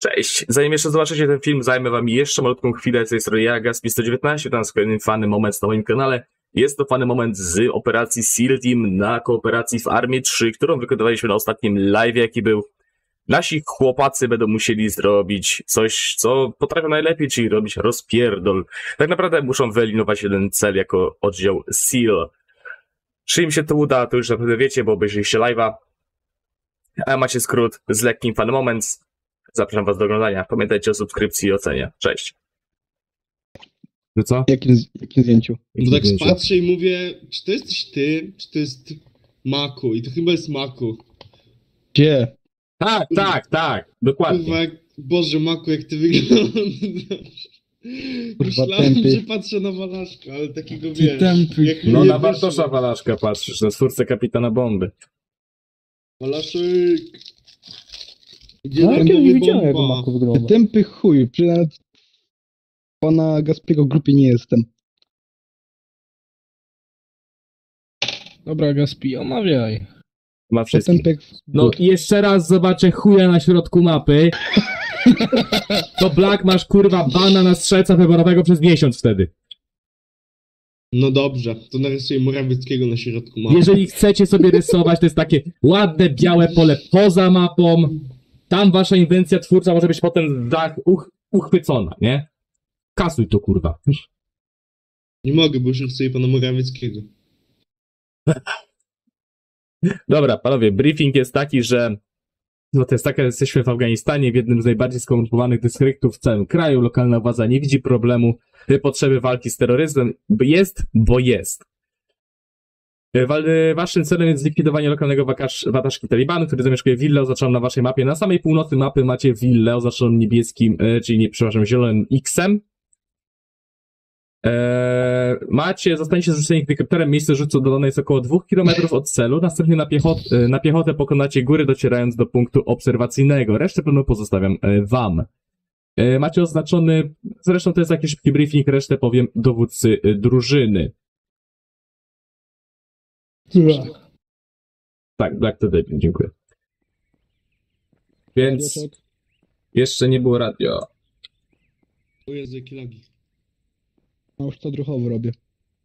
Cześć! Zanim jeszcze zobaczycie ten film, zajmę wam jeszcze malutką chwilę. Z tej strony ja, Gaspi119, tam z kolejnym fany moment na moim kanale. Jest to fany moment z operacji SEAL Team na kooperacji w Armii 3, którą wykonywaliśmy na ostatnim live, jaki był. Nasi chłopacy będą musieli zrobić coś, co potrafią najlepiej, czyli robić rozpierdol. Tak naprawdę muszą wyeliminować jeden cel jako oddział SEAL. Czy im się to uda, to już naprawdę wiecie, bo obejrzeliście live'a. A macie skrót z lekkim fun moments. Zapraszam was do oglądania. Pamiętajcie o subskrypcji i ocenie. Cześć. No co? Jakim zdjęciu? Bo tak patrzę i mówię, czy to jesteś ty, czy to jest Maku? I to chyba jest Maku. Gdzie? Tak, dokładnie. Kurwa, Boże Maku, jak ty wyglądasz. Kurwa, Myślałem, tępy. że patrzę na Walaszka, ale takiego Ty wiesz. tępy. Jak No mnie na wyszło. Bartosza Walaszka patrzysz, na twórcę Kapitana Bomby. Walaszek. Gdzie No, darmowa nie widziałem, jak bomba? Maku Ty wygląda. tępy chuj, przecież nawet pana Gaspiego grupie nie jestem. Dobra, Gaspi, omawiaj. Ma To wszystkich. tępek... No i jeszcze raz zobaczę chuja na środku mapy. To Black masz kurwa bana na strzelca wyborowego przez miesiąc wtedy. No dobrze, to narysuję Morawieckiego na środku mapy. Jeżeli chcecie sobie rysować, to jest takie ładne białe pole poza mapą. Tam wasza inwencja twórcza może być potem w dach uchwycona, nie? Kasuj to kurwa. Nie mogę, bo już rysuję pana Morawieckiego. Dobra, panowie, briefing jest taki, że no to jest taka, że jesteśmy w Afganistanie, w jednym z najbardziej skorumpowanych dyskryktów w całym kraju. Lokalna władza nie widzi problemu, potrzeby walki z terroryzmem. Bo jest. Waszym celem jest zlikwidowanie lokalnego wataszki Talibanu, który zamieszkuje willę oznaczoną na waszej mapie. Na samej północy mapy macie willę oznaczoną niebieskim, czyli przepraszam, zielonym X-em. Zostaniecie zrzuceni helikopterem, miejsce rzutu oddalone jest około 2 km od celu, następnie na piechotę pokonacie góry, docierając do punktu obserwacyjnego. Resztę planu pozostawiam wam. Macie oznaczony, zresztą to jest jakiś szybki briefing, resztę powiem dowódcy drużyny. Tak, Black to debil, dziękuję. Więc jeszcze nie było radio. O Jezu, jakie lagi. No już to druchowo robię.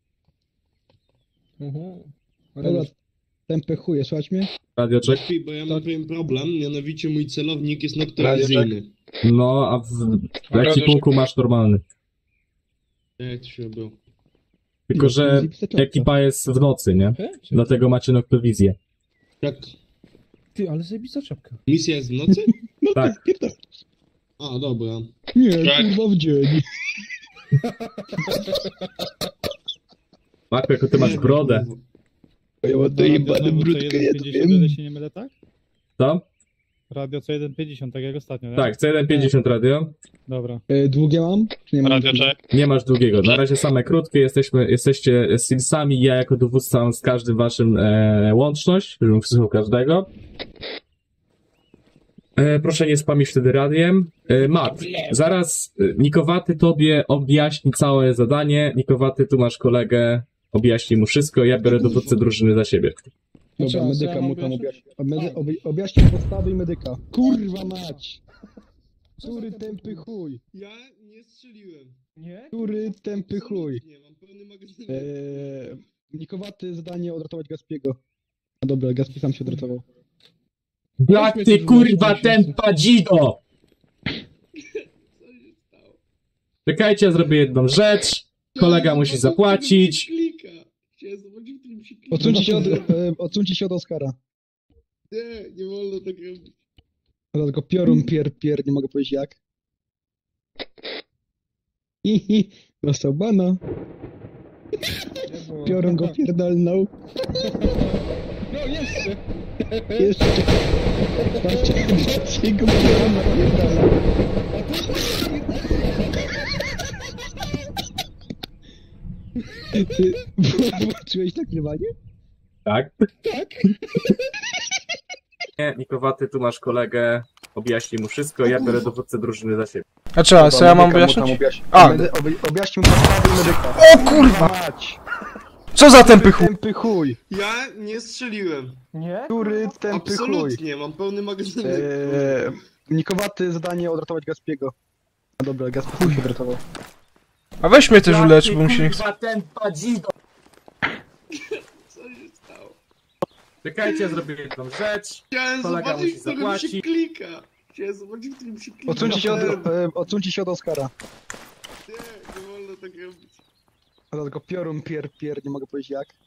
Dobra, tępy chuje, słuchać mnie? Radio check? Lepiej, bo ja mam pewien problem, mianowicie mój celownik jest noktowizyjny. No, a w ekwipunku masz normalny. Jak to się było? Tylko, że ekipa jest w nocy, nie? Dlatego macie noktowizję. Tak, Ty, ale zajebista czapka. misja jest w nocy? No Tak. pierdol. A, dobra. Nie, kurwa w dzień. Marko, jako ty masz brodę. Ja mam to jebane brudkę, ja to wiem. się nie mylę, tak? Co? Radio co 1.50, tak jak ostatnio, nie? Tak, C150 radio. Dobra. Długie mam? Czy nie mam? Radio check. Nie masz długiego. Na razie same krótkie. Jesteście Sealsami. Ja jako dowódca mam z każdym waszym łączność, żebym wysłuchał każdego. Proszę nie spamić wtedy radiem. Matt, zaraz Nikowaty tobie objaśni całe zadanie. Nikowaty, tu masz kolegę, objaśni mu wszystko, ja biorę dowódcę drużyny za siebie. Dobra, Co, medyka co mu mam tam objaśnić? objaśnij podstawy i medyka. Kurwa mać! Który tępy chuj? Ja nie strzeliłem. Nie? Który tępy chuj? Nie, mam pełny magazyn. Nikowaty zadanie odratować Gaspiego. A dobra, Gaspi sam się odratował. Jak ty kurwa ten padzido! Co się stało? Czekajcie, ja zrobię jedną rzecz. Kolega musi zapłacić. Klika. Chciałem zobaczyć, w którym się klika. Odsuńcie się od Oskara. Nie, nie wolno tak robić. Tylko piorun pier, nie mogę powiedzieć jak. Hihi, dostał bana. Piorun go pierdolnął. No jeszcze! Jeszcze. Patrzcie go pioruna pierdolnął. Ty włączyłeś nagrywanie? Tak? Tak. Nie, Nikowaty, tu masz kolegę, objaśni mu wszystko, ja biorę dowódcę drużyny za siebie. A co, co ja mam wyjaśnić? A. Objaśnij mu podstawy i medyka. O kurwa! Co za tępy chuj? Tępy chuj. Ja nie strzeliłem. Nie? Który tępy chuj? Absolutnie, mam pełny magazyn. Nikowaty zadanie odratować Gaspiego. No dobra, Gaspie się odratował. A weź mnie też ulecz, bo mi się nie chce. Ten padzido! Co się stało? Czekajcie, zrobię jedną rzecz. Chciałem Kolega zobaczyć, musi w którym się zapłacić. klika. Chciałem zobaczyć, w którym się klika. Odsuńcie się od Oskara. Nie, nie wolno tak robić. A tylko piorun pier, nie mogę powiedzieć jak.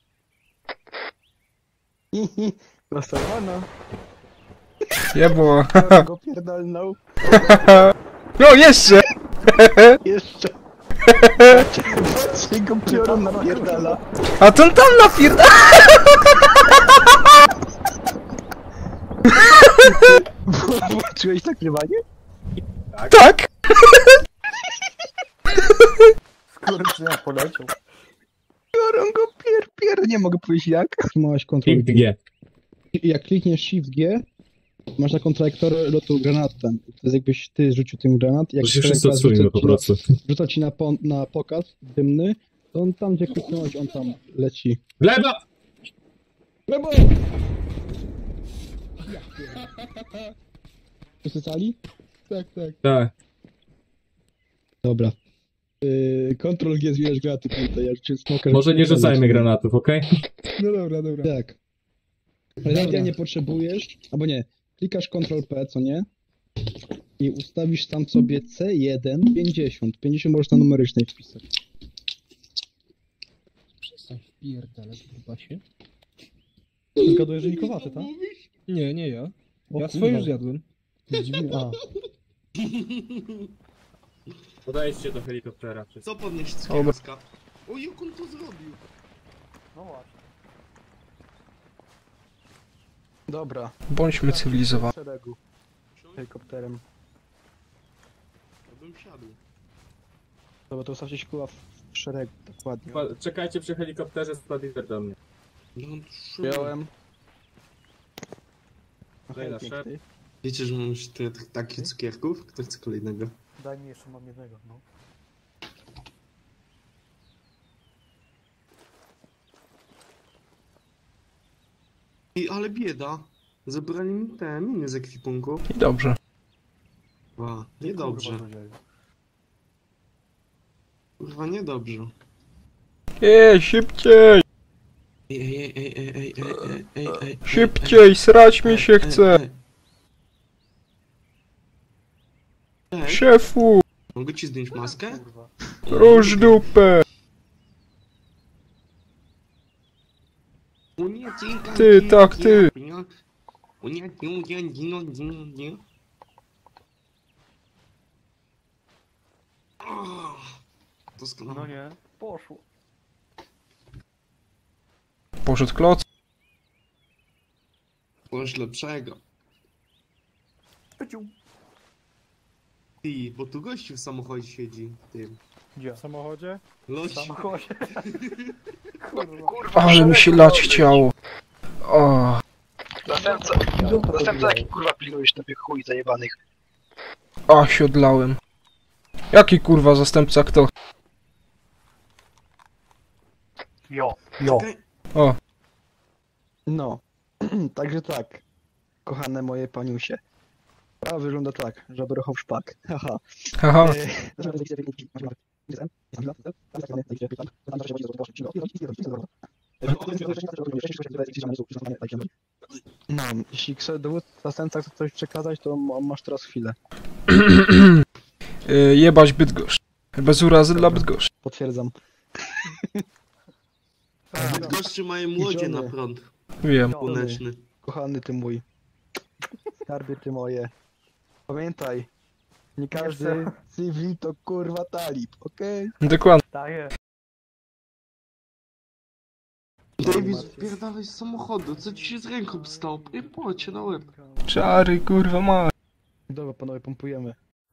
Rozsadzona. Jebło. Go pierdolnął. No jeszcze! Jeszcze. Patrzcie, go piorun napierdala. A ten tam napierda... Włączyłeś nagrywanie? Tak! Kurczę, poleciał. Piorun go pier, nie mogę powiedzieć jak. Małeś kontrol. Shift G. Jak klikniesz Shift G, masz taką trajektorię lotu granatem. To jest jakbyś ty rzucił ten granat. Jak To się wszyscy odsuniemy po prostu. Rzuca ci na pokaz dymny, to on tam gdzie kliknąłeś, on tam leci. W lewo! Lewo! Wszyscy cali? Tak. Tak. Dobra. Ctrl G zwijasz granaty, pamiętaj, ja rzuciłem smoker. Może nie rzucajmy granatów, okej? No dobra. Tak. Radia nie potrzebujesz, albo nie, klikasz Ctrl P, co nie? I ustawisz tam sobie C1 50. 50 możesz na numerycznej wpisać. Przestań wpierdalać w grubasie. Zgaduję, że nikowaty, tak? Nie ja. O Ja kurwa. swoje już zjadłem. Dziwnie, a. Podejdźcie do helikoptera. Co podnieść z kioska? O, jak on to zrobił? Dobra. Bądźmy cywilizowani. W szeregu. Helikopterem. Ja bym wsiadł. Dobra, to ustawcie się kurwa w szeregu, dokładnie. Czekajcie przy helikopterze, spadł do mnie. No, Wziąłem. Daj na szep. Wiecie, że mam już tyle takich cukierków? Kto chce kolejnego? Daj mi jeszcze, mam jednego, no. Ale bieda. Zabrali mi te miny z ekwipunku. I dobrze. Ła, niedobrze. Kurwa, złodzieju. Kurwa, niedobrze. Szybciej! Ej. Szybciej, srać mi się chce! Ej, Szefu! mogę ci zdjąć maskę? Kurwa. Róż dupę! Ty, tak, ty. Doskonale. No nie, poszło. Poszedł kloc. Coś lepszego. Pyciu. Ty, bo tu gościu w samochodzie siedzi. Ty. Gdzie? W samochodzie? W Loś. samochodzie. Kurwa. Ale mi się lać chciało. O, Zastępca jaki kurwa pilnujesz tych chuj zajebanych. a się odlałem. Jaki kurwa zastępca kto? Jo. O, No, także tak, kochane moje paniusie. A wygląda tak, żebrochow szpak. Haha. haha. No, jeśli chce dowód zastępca chce coś przekazać, to masz teraz chwilę. Jebać Bydgoszcz. Bez urazy dla Bydgoszcz. Potwierdzam. Goście mają młodzie Idziemy. na prąd. Wiem. Słoneczny. Kochany ty mój. Skarbie ty moje. Pamiętaj, nie każdy cywil to kurwa talib, okej? Dokładnie. Daję. David, spierdalaj z samochodu. Co ci się z ręką stało? Pocie na łeb. Czary kurwa ma. Dobra panowie, pompujemy.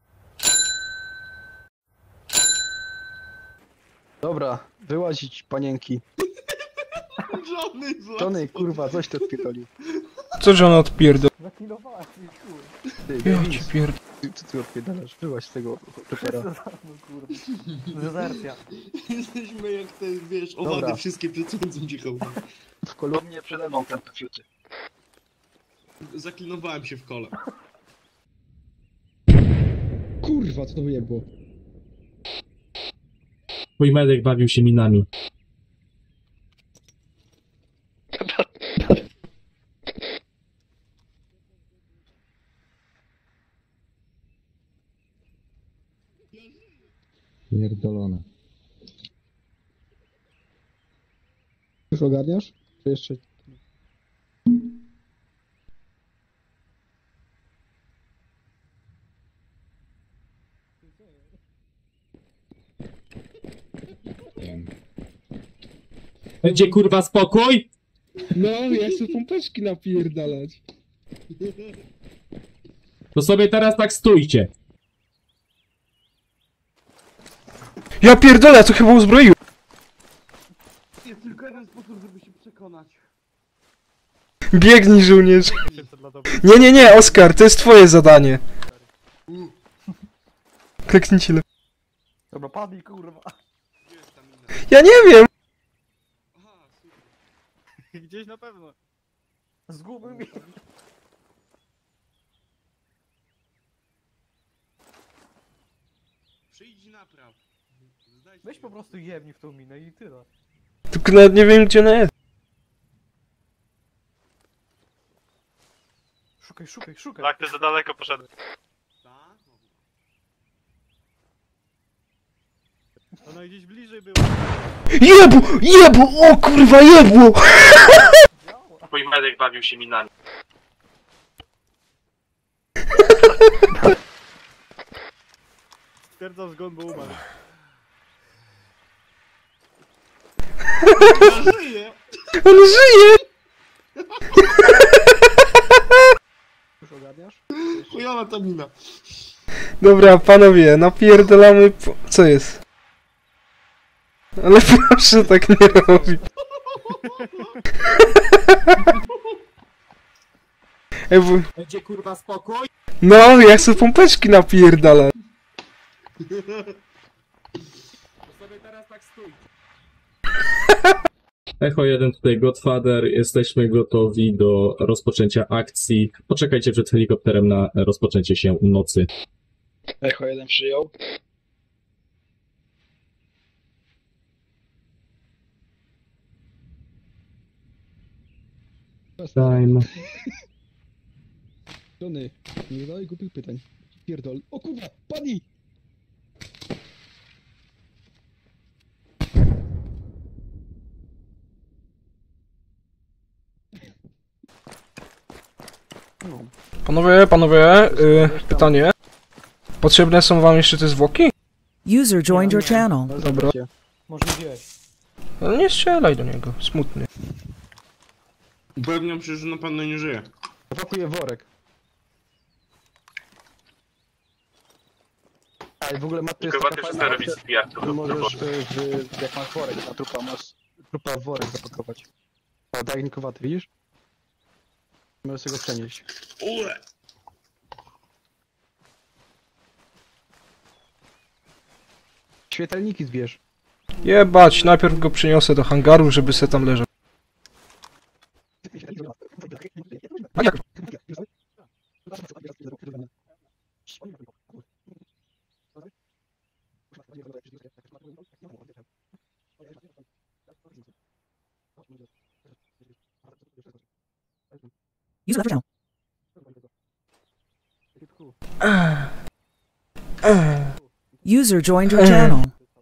Dobra, wyłazić panienki. Johnny, kurwa, coś ty odpierdolił. Co że on odpierdol? Zaklinowałeś mi, chuj. Ty, Ja Davis, ci pierd... co ty odpierdalasz? Wyłaź z tego czopera. No kurwa. Dezercja. Jesteśmy jak te, wiesz, Dobra. owady wszystkie przed słońcem cicho. W kolumnie przede mną ten fiuty. Zaklinowałem się w kole. Kurwa, co to wyjebło? Twój medyk bawił się minami. Pierdolone. Już ogarniasz? Czy jeszcze... Będzie kurwa spokój? No, ja chcę pompeczki napierdalać. To sobie teraz tak stójcie. Ja pierdolę, to chyba uzbroiłem. Jest tylko jeden sposób, żeby się przekonać. Biegnij, żołnierz. Nie, Oskar, to jest twoje zadanie. Kliknijcie lepiej. Dobra, padnij, kurwa. Gdzie jest ta mina? Ja nie wiem. Aha, super. Gdzieś na pewno. Zgubił mnie. Przyjdź napraw. Zdaj Weź po prostu jebnij w tą minę i tyle. Tylko nawet nie wiem, gdzie ona jest. Szukaj. Tak, ty za daleko poszedłeś. Tak? Ona gdzieś bliżej była. Jebło, o kurwa, jebło. Twój medyk bawił się minami. Stwierdzam zgon, bo umarł. Ja żyję! On żyje. Już ogarniasz? Chujowa ta mina. Dobra, panowie, napierdalamy co jest? Ale proszę tak nie robić. Będzie kurwa spokój? No, ja chcę pompeczki napierdalać. To sobie teraz tak stójcie. Echo 1 tutaj Godfather, jesteśmy gotowi do rozpoczęcia akcji. Poczekajcie przed helikopterem na rozpoczęcie się nocy. Echo 1 przyjął. Time. Johnny, nie zadawaj głupich pytań. Pierdol. O kurwa, padnij! Panowie, pytanie. Potrzebne są wam jeszcze te zwłoki? User joined your channel. Dobra. Może gdzieś. Ale nie strzelaj do niego, smutny. Upewniam się, że na pewno nie żyje. Zapakuję worek. A i w ogóle Matt, to jest Chyba taka ty fajna przestań robić opcja, CPR. że możesz, jak masz worek na trupa, masz trupa w worek zapakować. O, dajnikowaty, widzisz? Możesz sobie go przenieść. Ule! Świetelniki zbierz. Jebać, najpierw go przyniosę do hangaru, żeby se tam leżał. A jak? User left your channel. User joined your channel.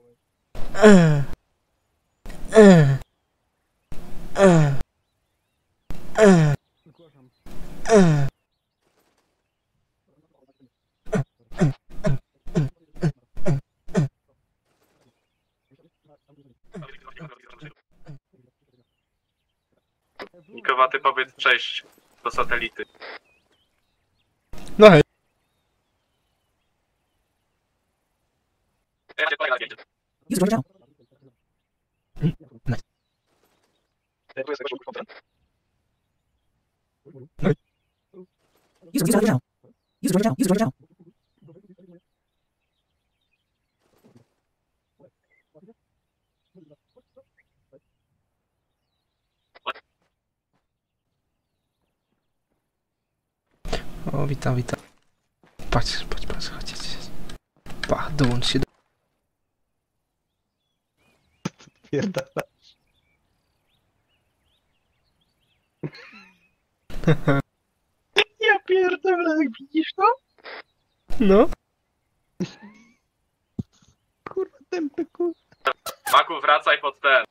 Nikowaty, powiedz cześć do satelity. No hej. User joined your channel. User joined your channel. User joined your channel. User joined your channel. O, witam. Patrz, chodźcie. Pa, dołącz się do... Pierdala. Ja pierdolę, widzisz to? No. Kurwa, tępy kurwa. Maku, wracaj pod ten.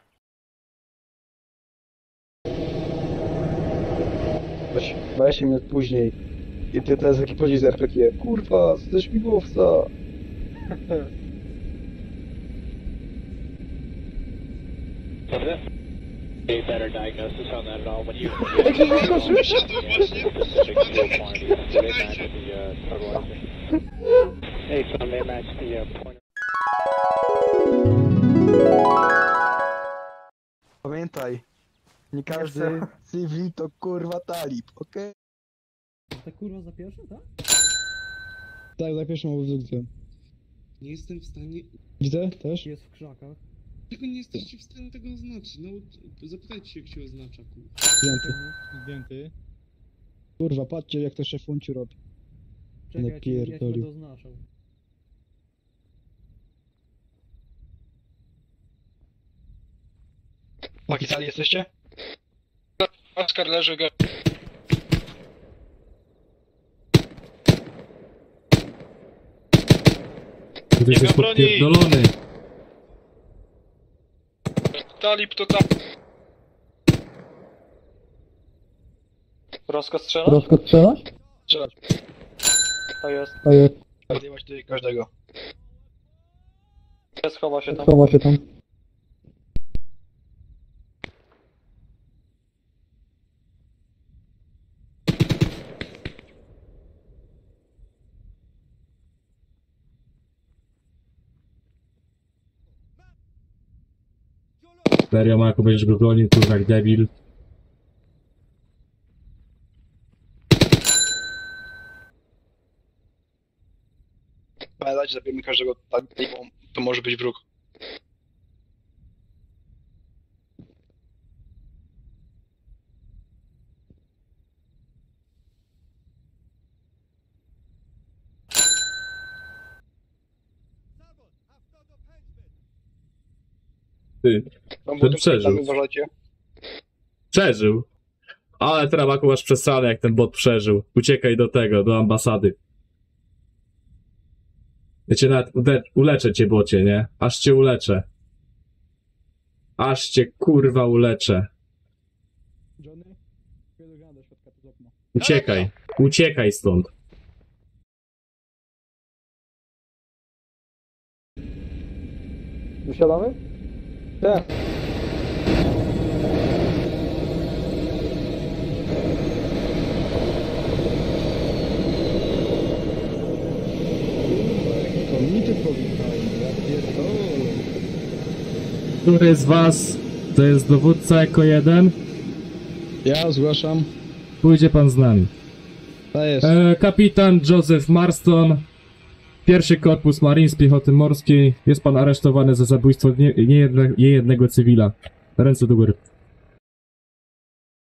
Weź mnie później. I ty teraz jaki podziw z RPG. Kurwa, ze śmigłowca. Pamiętaj, nie każdy cywil to kurwa talib, okej? Ta kurwa za pierwszą, tak? Tak, za pierwszą obdukcję. Nie jestem w stanie... Widzę też? Jest w krzakach. Tylko nie jesteście w stanie tego oznaczyć. No, zapytajcie się, jak się oznacza, kurwa. Zdjęty. Kurwa, patrzcie jak to szefunciu robi. Czekaj, Nie ja ci pierdolił. będę oznaczał. Paki sali jesteście? Oskar leży go. Ty jesteś podpierdolony. Talib to tam. Rozkaz strzelać? Rozkaz strzelać? Strzelać. To jest. To jest. Zdejmować tutaj każdego. Schowa się tam. Schowa się tam. Serio, Maku, będziesz go gonił, kurwa, jak debil. Pamiętajcie, zabijemy każdego talibą, to może być wróg. Ty, ten przeżył. Uważajcie. Przeżył. Ale teraz, Maku, masz przesrane, jak ten bot przeżył. Uciekaj do tego, do ambasady. Ja cię nawet uleczę cię, bocie, nie? Aż cię uleczę. Aż cię, kurwa, uleczę. Johnny? Do środka przez okno. Uciekaj. Uciekaj stąd. Wysiadamy? Tak. Komity powitają, ja pierdolę. Który z was to jest dowódca jako jeden? Ja zgłaszam. Pójdzie pan z nami. To jest. Kapitan Joseph Marston, pierwszy korpus Marines Piechoty Morskiej. Jest pan aresztowany za zabójstwo niejednego cywila. Ręce do góry.